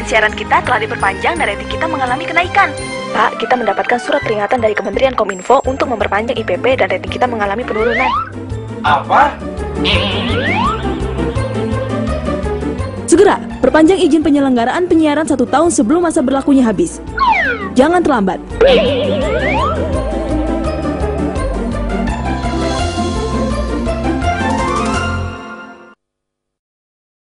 izin siaran kita telah diperpanjang dan rating kita mengalami kenaikan. Pak, kita mendapatkan surat peringatan dari Kementerian Kominfo untuk memperpanjang IPP dan rating kita mengalami penurunan. Apa? Segera, perpanjang izin penyelenggaraan penyiaran 1 tahun sebelum masa berlakunya habis. Jangan terlambat.